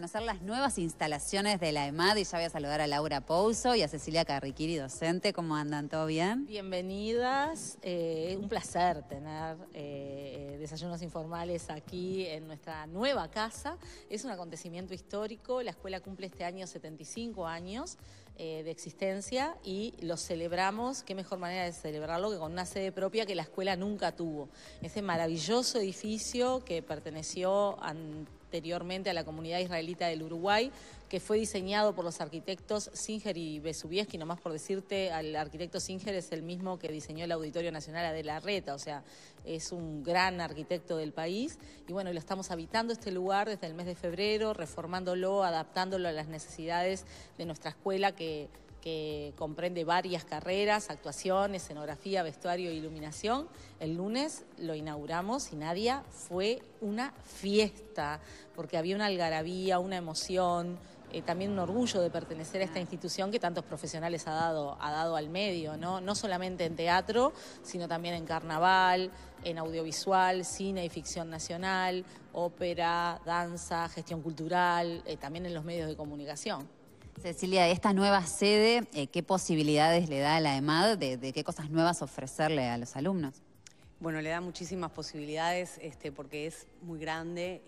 conocer las nuevas instalaciones de la EMAD y ya voy a saludar a Laura Pouso y a Cecilia Carriquiri, docente. ¿Cómo andan? ¿Todo bien? Bienvenidas. Un placer tener desayunos informales aquí en nuestra nueva casa. Es un acontecimiento histórico. La escuela cumple este año 75 años de existencia y lo celebramos. Qué mejor manera de celebrarlo que con una sede propia que la escuela nunca tuvo. Ese maravilloso edificio que perteneció anteriormente a la comunidad israelita del Uruguay, que fue diseñado por los arquitectos Singer y Besubiesky. Nomás por decirte, al arquitecto Singer es el mismo que diseñó el Auditorio Nacional Adela Reta, o sea, es un gran arquitecto del país. Y bueno, lo estamos habitando este lugar desde el mes de febrero, reformándolo, adaptándolo a las necesidades de nuestra escuela que comprende varias carreras, actuación, escenografía, vestuario e iluminación. El lunes lo inauguramos y Nadia, fue una fiesta, porque había una algarabía, una emoción, también un orgullo de pertenecer a esta institución que tantos profesionales ha dado al medio, ¿no? No solamente en teatro, sino también en carnaval, en audiovisual, cine y ficción nacional, ópera, danza, gestión cultural, también en los medios de comunicación. Cecilia, esta nueva sede, ¿qué posibilidades le da a la EMAD de qué cosas nuevas ofrecerle a los alumnos? Bueno, le da muchísimas posibilidades porque es muy grande,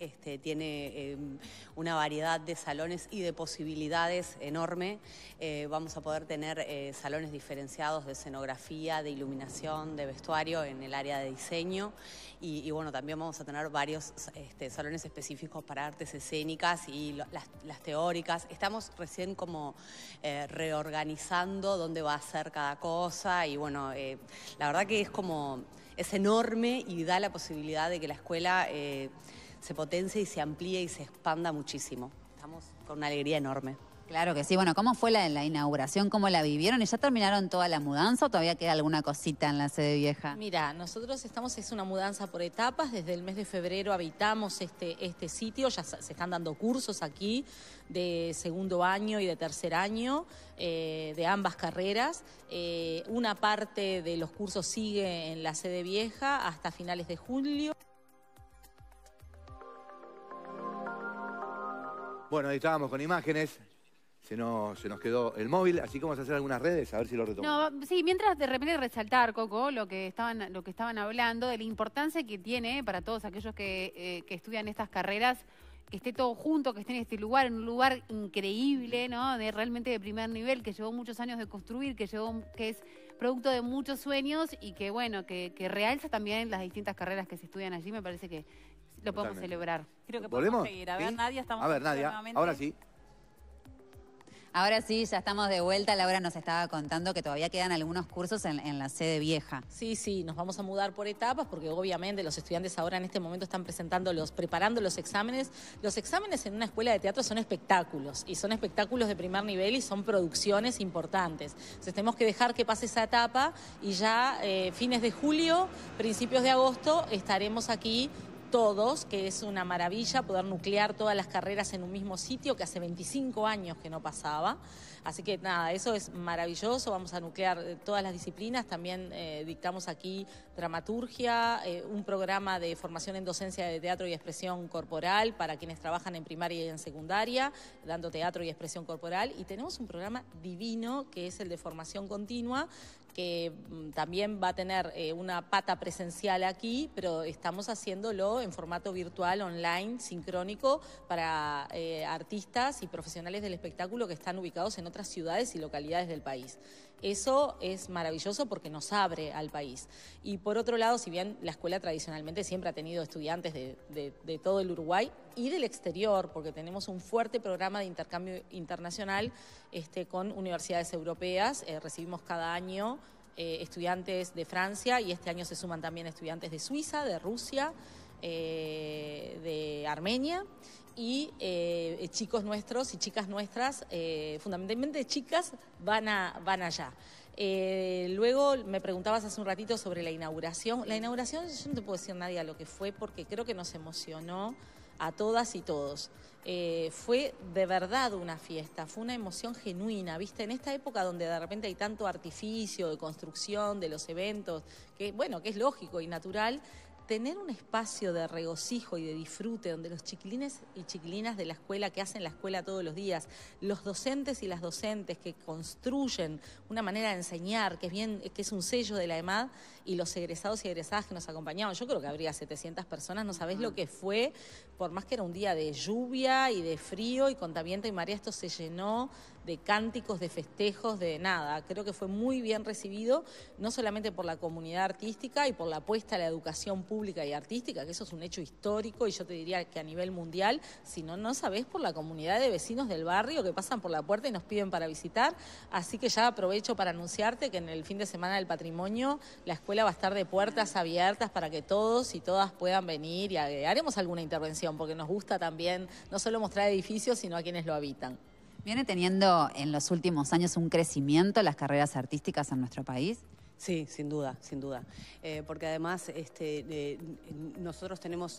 tiene una variedad de salones y de posibilidades enorme. Vamos a poder tener salones diferenciados de escenografía, de iluminación, de vestuario en el área de diseño y bueno, también vamos a tener varios salones específicos para artes escénicas y las teóricas. Estamos recién como reorganizando dónde va a ser cada cosa y bueno, la verdad que es enorme y da la posibilidad de que la escuela se potencie y se amplíe y se expanda muchísimo. Estamos con una alegría enorme. Claro que sí. Bueno, ¿cómo fue la inauguración? ¿Cómo la vivieron? ¿Y ya terminaron toda la mudanza o todavía queda alguna cosita en la sede vieja? Mira, nosotros es una mudanza por etapas. Desde el mes de febrero habitamos este sitio. Ya se están dando cursos aquí de segundo año y de tercer año, de ambas carreras. Una parte de los cursos sigue en la sede vieja hasta finales de julio. Bueno, ahí estábamos con imágenes. Se nos quedó el móvil, así que vamos a hacer algunas redes, a ver si lo retomamos. No, sí, mientras de repente resaltar, Coco, lo que estaban hablando, de la importancia que tiene para todos aquellos que estudian estas carreras, que esté todo junto, que esté en este lugar, en un lugar increíble, ¿no? Realmente de primer nivel, que llevó muchos años de construir, que es producto de muchos sueños y que, bueno, que realza también las distintas carreras que se estudian allí. Me parece que lo podemos celebrar. Creo que podemos seguir. A ver, ¿sí? Nadia, estamos... A ver, Nadia, ahora sí. Ahora sí, ya estamos de vuelta. Laura nos estaba contando que todavía quedan algunos cursos en la sede vieja. Sí, nos vamos a mudar por etapas porque obviamente los estudiantes ahora en este momento están preparando los exámenes. Los exámenes en una escuela de teatro son espectáculos y son espectáculos de primer nivel y son producciones importantes. Entonces tenemos que dejar que pase esa etapa y ya fines de julio, principios de agosto estaremos aquí todos, que es una maravilla poder nuclear todas las carreras en un mismo sitio, que hace 25 años que no pasaba. Así que nada, eso es maravilloso, vamos a nuclear todas las disciplinas. También dictamos aquí dramaturgia, un programa de formación en docencia de teatro y expresión corporal para quienes trabajan en primaria y en secundaria, dando teatro y expresión corporal. Y tenemos un programa divino que es el de formación continua, que también va a tener una pata presencial aquí, pero estamos haciéndolo en formato virtual, online, sincrónico, para artistas y profesionales del espectáculo que están ubicados en otras ciudades y localidades del país. Eso es maravilloso porque nos abre al país. Y por otro lado, si bien la escuela tradicionalmente siempre ha tenido estudiantes de todo el Uruguay y del exterior, porque tenemos un fuerte programa de intercambio internacional con universidades europeas, recibimos cada año estudiantes de Francia y este año se suman también estudiantes de Suiza, de Rusia, de Armenia y chicos nuestros y chicas nuestras, fundamentalmente chicas, van allá. Luego me preguntabas hace un ratito sobre la inauguración. La inauguración, yo no te puedo decir nadie a lo que fue porque creo que nos emocionó a todas y todos. Fue de verdad una fiesta, fue una emoción genuina, ¿viste? En esta época donde de repente hay tanto artificio de construcción de los eventos, que bueno, que es lógico y natural, tener un espacio de regocijo y de disfrute donde los chiquilines y chiquilinas de la escuela que hacen la escuela todos los días, los docentes y las docentes que construyen una manera de enseñar, que es un sello de la EMAD, y los egresados y egresadas que nos acompañaban. Yo creo que habría 700 personas, no sabés lo que fue, por más que era un día de lluvia y de frío y con viento y marea, esto se llenó de cánticos, de festejos, de nada. Creo que fue muy bien recibido, no solamente por la comunidad artística y por la apuesta a la educación pública y artística, que eso es un hecho histórico y yo te diría que a nivel mundial, sino no sabés por la comunidad de vecinos del barrio que pasan por la puerta y nos piden para visitar. Así que ya aprovecho para anunciarte que en el fin de semana del patrimonio la escuela va a estar de puertas abiertas para que todos y todas puedan venir y haremos alguna intervención porque nos gusta también no solo mostrar edificios, sino a quienes lo habitan. ¿Viene teniendo en los últimos años un crecimiento las carreras artísticas en nuestro país? Sí, sin duda, sin duda. Porque además nosotros tenemos,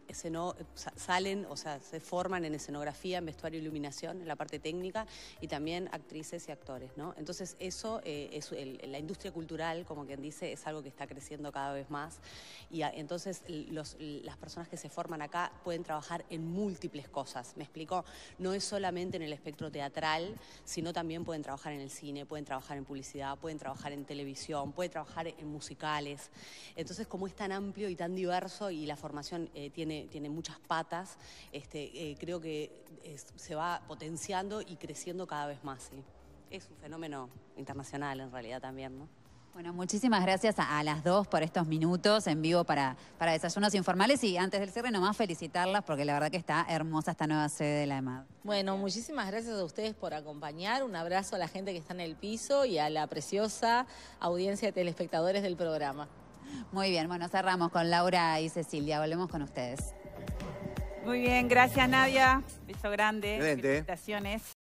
salen, o sea, se forman en escenografía, en vestuario e iluminación, en la parte técnica, y también actrices y actores, ¿no? Entonces eso, la industria cultural, como quien dice, es algo que está creciendo cada vez más. Y entonces las personas que se forman acá pueden trabajar en múltiples cosas, ¿me explico? No es solamente en el espectro teatral, sino también pueden trabajar en el cine, pueden trabajar en publicidad, pueden trabajar en televisión, puede trabajar en musicales. Entonces, como es tan amplio y tan diverso y la formación tiene muchas patas, creo que se va potenciando y creciendo cada vez más. ¿Sí? Es un fenómeno internacional en realidad también, ¿no? Bueno, muchísimas gracias a las dos por estos minutos en vivo para Desayunos Informales, y antes del cierre nomás felicitarlas porque la verdad que está hermosa esta nueva sede de la EMAD. Bueno, muchísimas gracias a ustedes por acompañar, un abrazo a la gente que está en el piso y a la preciosa audiencia de telespectadores del programa. Muy bien, bueno, cerramos con Laura y Cecilia, volvemos con ustedes. Muy bien, gracias Nadia, beso grande, Excelente. felicitaciones.